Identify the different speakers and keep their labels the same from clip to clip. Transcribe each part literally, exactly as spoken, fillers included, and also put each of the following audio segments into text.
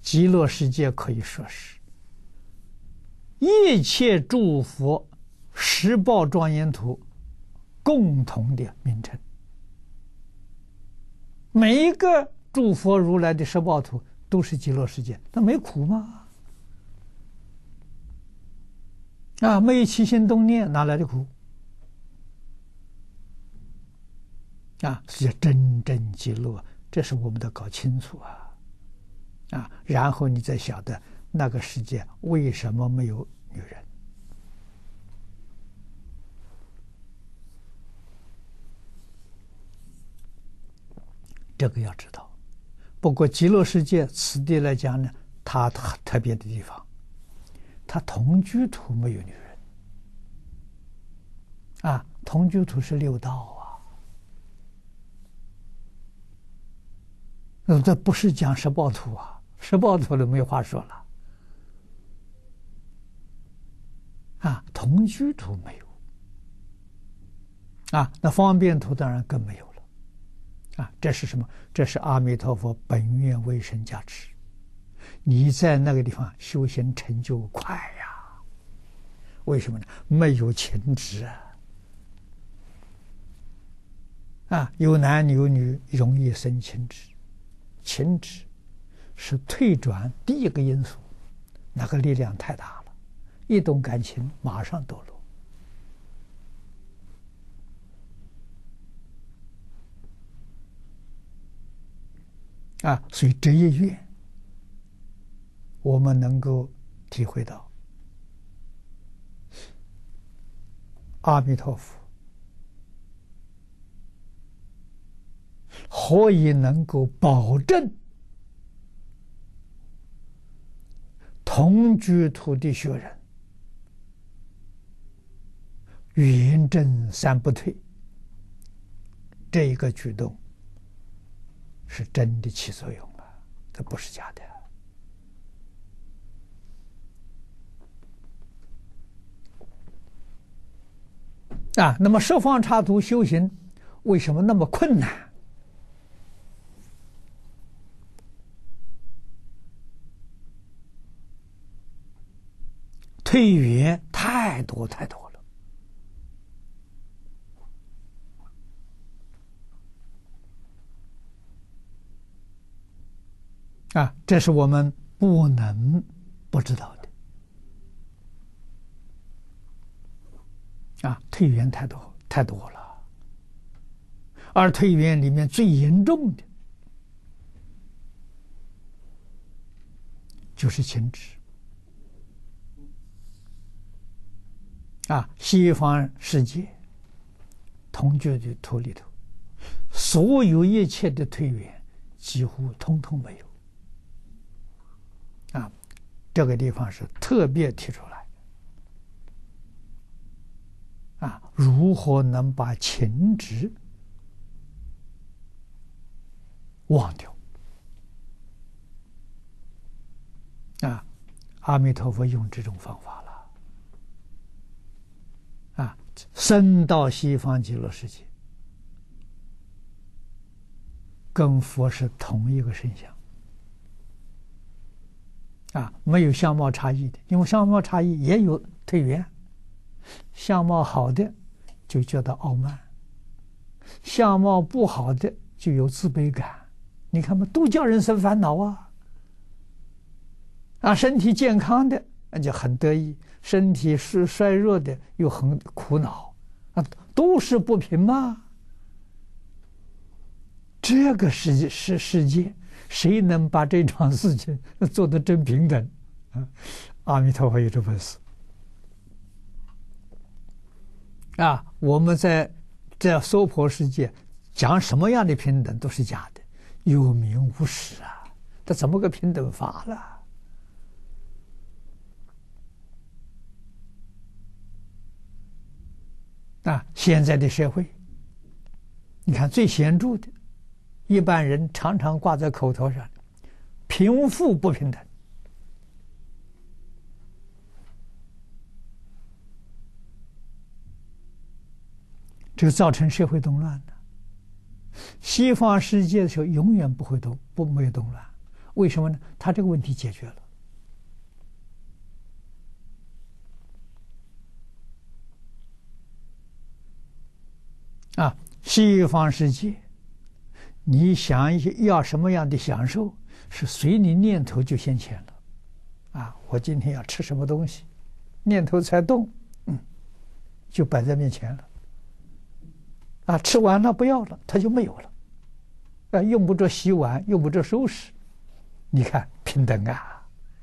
Speaker 1: 极乐世界可以说是一切诸佛十报庄严土共同的名称。每一个诸佛如来的十报土都是极乐世界，那没苦吗？啊，没有起心动念，哪来的苦？啊，是真正极乐，这是我们得搞清楚啊！啊，然后你再晓得那个世界为什么没有女人？这个要知道。不过极乐世界此地来讲呢，它特别的地方，它同居土没有女人。啊，同居土是六道啊。那这不是讲十报土啊，十报土都没话说了。啊，同居土没有。啊，那方便土当然更没有了。啊，这是什么？这是阿弥陀佛本愿威神加持，你在那个地方修行成就快呀。为什么呢？没有情执啊。啊，有男有女容易生情执，情执是退转第一个因素，那个力量太大了，一动感情马上堕落。啊，所以这一愿，我们能够体会到，阿弥陀佛何以能够保证同居土地学人圆正三不退，这一个举动是真的起作用了，这不是假的。啊，那么十方刹土修行为什么那么困难？退缘太多太多了。啊，这是我们不能不知道的。啊，退缘太多太多了，而退缘里面最严重的就是情执。啊，西方世界同居的土里头，所有一切的退缘几乎通通没有。啊，这个地方是特别提出来。啊，如何能把情执忘掉？啊，阿弥陀佛用这种方法了。啊，升到西方极乐世界，跟佛是同一个身相。啊，没有相貌差异的，因为相貌差异也有退缘。相貌好的就觉得傲慢，相貌不好的就有自卑感。你看嘛，都叫人生烦恼啊！啊，身体健康的那就很得意，身体是衰弱的又很苦恼啊，都是不平嘛。这个世世世界，谁能把这桩事情做得真平等啊？阿弥陀佛有这本事。啊，我们在在娑婆世界讲什么样的平等都是假的，有名无实啊，这怎么个平等法了？啊，现在的社会，你看最显著的，一般人常常挂在口头上，贫富不平等。这个造成社会动乱的。西方世界的时候永远不会动，不没有动乱， 为什么呢？他这个问题解决了。啊，西方世界，你想要什么样的享受，是随你念头就现前了。啊，我今天要吃什么东西，念头才动，嗯，就摆在面前了。啊，吃完了不要了，它就没有了。啊，用不着洗碗，用不着收拾，你看平等啊！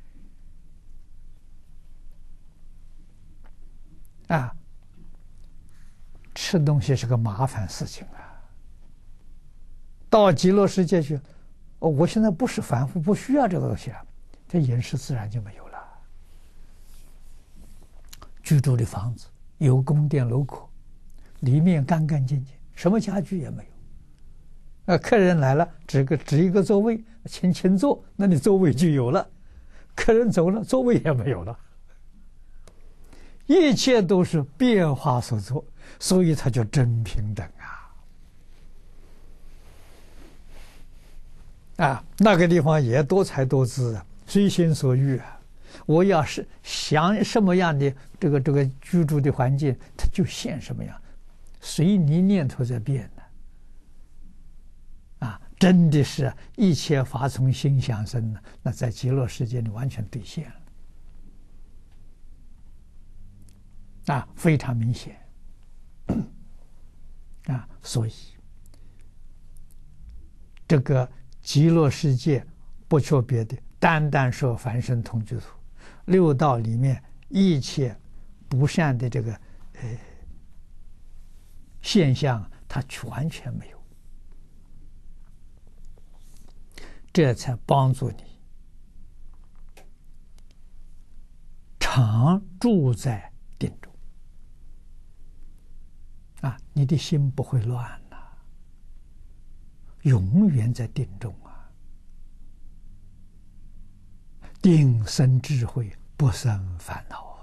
Speaker 1: 啊，吃东西是个麻烦事情啊。到极乐世界去，哦，我现在不是凡夫，不需要这个东西啊，这饮食自然就没有了。居住的房子有宫殿楼阁，里面干干净净，什么家具也没有。啊，客人来了，指个指一个座位，请请坐，那你座位就有了。客人走了，座位也没有了。一切都是变化所作，所以它叫真平等啊！啊，那个地方也多才多姿啊，随心所欲啊。我要是想什么样的这个这个居住的环境，它就现什么样，随你念头在变的。啊，真的是一切法从心想生呢，那在极乐世界里完全兑现了，啊，非常明显，啊，所以这个极乐世界不说别的，单单说凡圣同居土，六道里面一切不善的这个呃现象，它完全没有。这才帮助你常住在定中啊，你的心不会乱了，永远在定中啊。定生智慧，不生烦恼。